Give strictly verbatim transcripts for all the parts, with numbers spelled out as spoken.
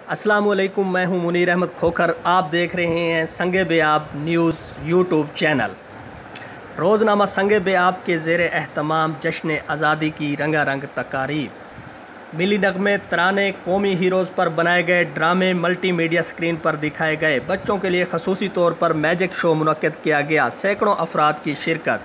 अस्सलाम वालेकुम, मैं हूं मुनीर अहमद खोखर। आप देख रहे हैं Sange Beaab news YouTube channel. रोज़नामा संगे बेआब के ज़ेर एहतमाम जश्न आज़ादी की रंगारंग तकारीब। मिली नगमे, तराने, कौमी हीरोज़ पर बनाए गए ड्रामे मल्टीमीडिया स्क्रीन पर दिखाए गए। बच्चों के लिए खसूसी तौर पर मैजिक शो मुनक्किद किया गया। सैकड़ों अफराद की शिरकत।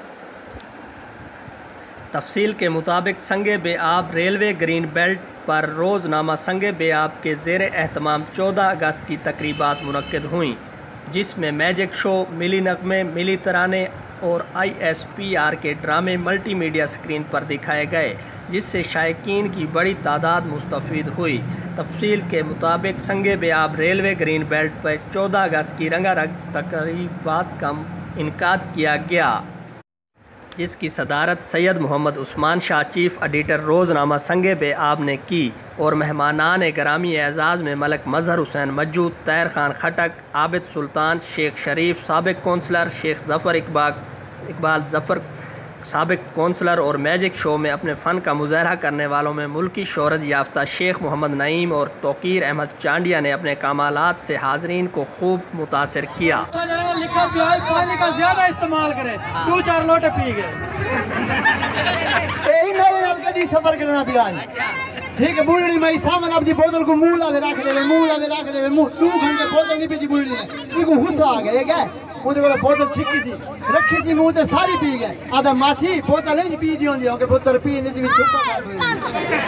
तफसील के मुताबिक संगे बेआब रेलवे ग्रीन बेल्ट पर रोज़नामा संगे बेआब के ज़ेर एहतमाम चौदह अगस्त की तकरीबात मुनक्किद हुई, जिसमें मैजिक शो, मिली नगमे, मिली तराने और आई एस पी आर के ड्रामे मल्टीमीडिया स्क्रीन पर दिखाए गए, जिससे शायकीन की बड़ी तादाद मुस्तफ़ीद हुई। तफसील के मुताबिक संगे बेआब रेलवे ग्रीन बेल्ट पर चौदह अगस्त की रंगारंग तकरीबात का इनकाद किया गया, जिसकी सदारत सैयद मोहम्मद उस्मान शाह, चीफ़ एडिटर रोज़नामा संगे बेआब ने की और मेहमानान गिरामी एजाज़ में मलक मज़हर हुसैन मौजूद, तैर खान खटक, आबिद सुल्तान, शेख शरीफ, साबिक कौंसलर शेख ज़फ़र इकबाल इकबाल ज़फ़र साबिक कौंसलर और मैजिक शो में अपने फ़न का मुज़ाहरा करने वालों में मुल्की शोहरत याफ्ता शेख मोहम्मद नईम और तौकीर अहमद चांडिया ने अपने कमालात से हाज़रीन को खूब मुतासिर किया। पानी का ज़्यादा इस्तेमाल करें, दो चार लोटे पी गए। सफर करना पिया ठीक है। बुढ़ी मैं सामान अपनी बोतल को मुंह लावे रख ले मुंह लावे रख ले मुंह दो घंटे बोतल नहीं पीती बुढ़ी ने, इनको गुस्सा आ गया क्या मुझे बोला बोतल छिकी सी रखी सी मुंह ते सारी पी गए। आधा मासी बोतल नहीं पी दी होंगी ओके बोतल पी नहीं सी छुपा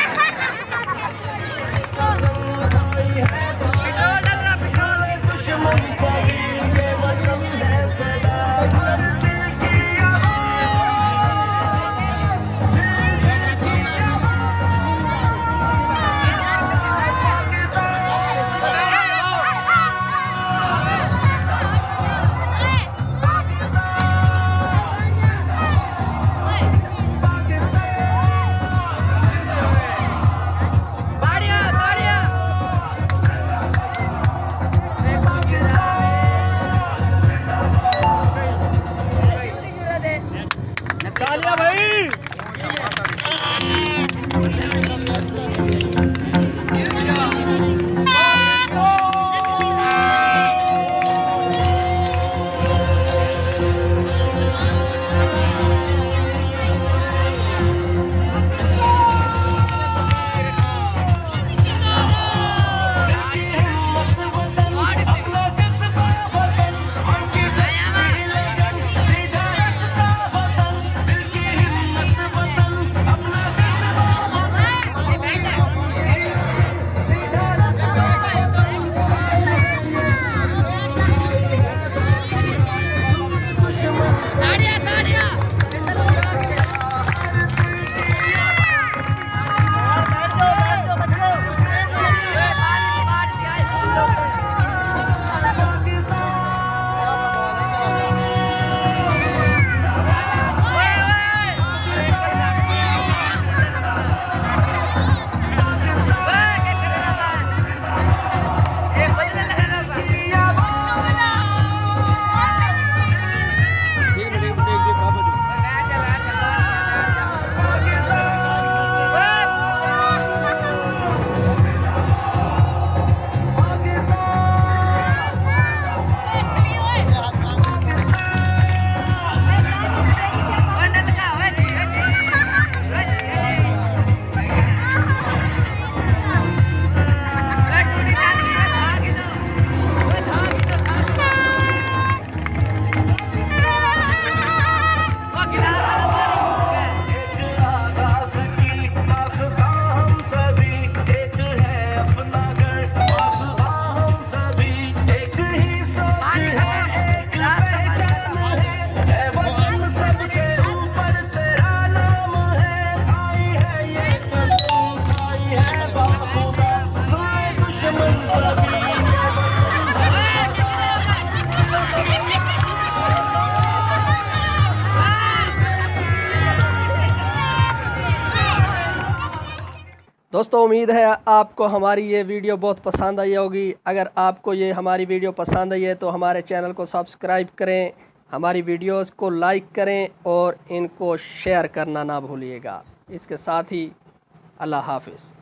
दोस्तों, उम्मीद है आपको हमारी ये वीडियो बहुत पसंद आई होगी। अगर आपको ये हमारी वीडियो पसंद आई है तो हमारे चैनल को सब्सक्राइब करें, हमारी वीडियोस को लाइक करें और इनको शेयर करना ना भूलिएगा। इसके साथ ही अल्लाह हाफ़िज़।